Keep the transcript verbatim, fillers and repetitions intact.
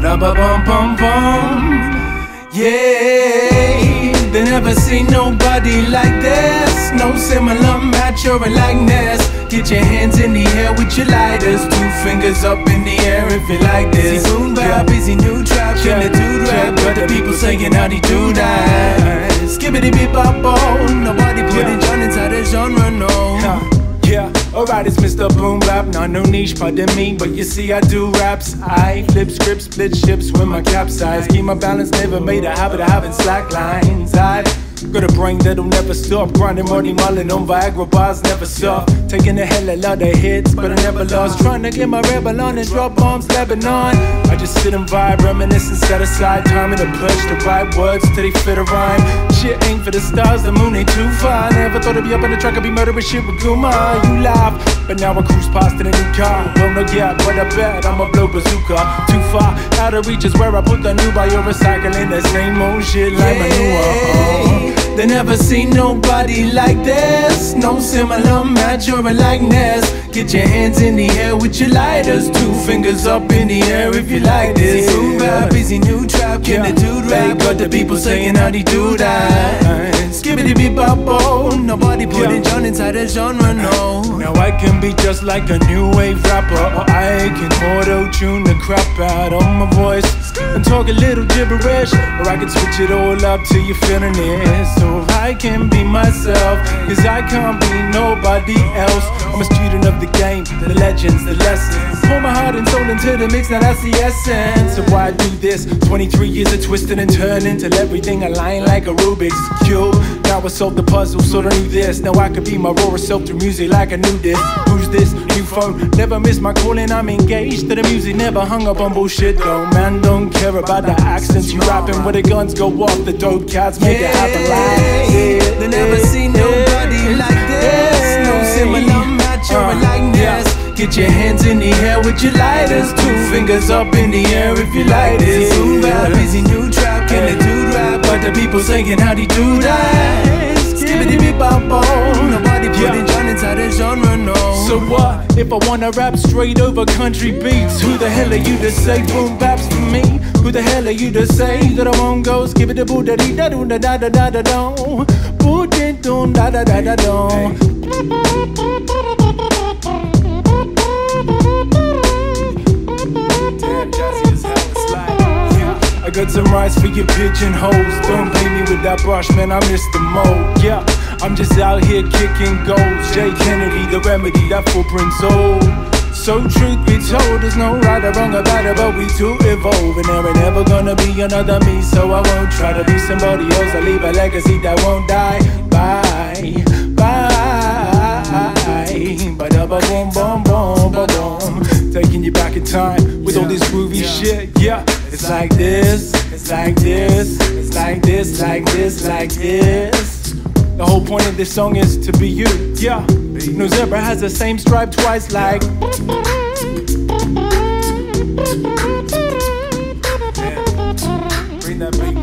Ba-da-ba-bum-bum-bum. Yeah, they never seen nobody like this. No similar match or a likeness. Get your hands in the air with your lighters. Two fingers up in the air if you like this. Easy boom bap, easy new trap, yeah, the dude rap. But the people saying how they do that. Skibbity bip bop oh, nobody putting John inside the genre, no. Yeah, alright, it's Mister Boom Bap. Not no niche, pardon me, but you see I do raps. I flip scripts, split ships with my capsize. Keep my balance, never made a habit of having slack lines. I got a brain that'll never stop. Grinding money, mulling on Viagra bars, never soft. Taking a hell of a lot of hits, but I never lost. Trying to get my rebel on and drop bombs, Lebanon. I just sit and vibe, reminisce and set aside time in the push to write words till they fit a rhyme. Shit ain't for the stars, the moon ain't too far. Never thought I'd be up in the truck, I'd be murdering shit with Guma. You laugh, but now I cruise past in a new car. Well, no, yeah, but I bet I'ma blow bazooka. Too far, out of reach is where I put the new by. You're recycling the same old shit like manure. They never seen nobody like this. No similar match or a likeness. Get your hands in the air with your lighters. Two fingers up in the air if you like this. Easy boom bap, easy new trap, can the dude rap? Got the people saying how they do that. Skibbity bip bop oh, nobody putting John inside the genre, no. Now I can be just like a new wave rapper, or I can auto-tune the crap out of my voice and talk a little gibberish, or I can switch it all up till you're feeling it. So I can be myself, cause I can't be nobody else. I'm a student of the game, the legends, the lessons. Pour my heart and soul into the mix, now that's the essence of why I do this. Twenty-three years of twisting and turning till everything aligned like a Rubik's Cube. Now I solved the puzzle, so I knew this. Now I could be my rawest self through music like I knew this. Who's this? New phone, never miss my calling, I'm engaged to the music, never hung up on bullshit though. Man, don't care about the accents. You rapping where the guns go off, the dope cats make yeah, it happen like yeah, they never yeah, seen nobody yeah, like this. No similar match or a likeness. Get your hands in the air with your lighters. Two fingers up in the air if you like this. Boom bap, easy new trap, can the dude rap? But the people saying how they do that. Skibbity bip bop oh, nobody putting John inside the genre, no. So what, if I wanna rap straight over country beats? Who the hell are you to say boom bap's for me? Who the hell are you to say that I won't go? Skip it, boo da dee da doo da da da da da do. Boo dee doo da da da da do. I got some rice for your pigeonholes. Don't pay me with that brush, man, I miss the mold. Yeah, I'm just out here kicking goals. Jay Kennedy, the remedy, that footprint's old. So truth be told, there's no right or wrong about it, but we do evolve. And there ain't ever gonna be another me, so I won't try to be somebody else. I leave a legacy that won't die. Bye, bye. Ba-da-ba-boom, boom, boom, boom, boom. Taking you back in time with all this groovy shit, yeah. It's like this, it's like this, it's like this, like this, like this. The whole point of this song is to be you, yeah. No zebra has the same stripe twice, like. Yeah. Bring that baby.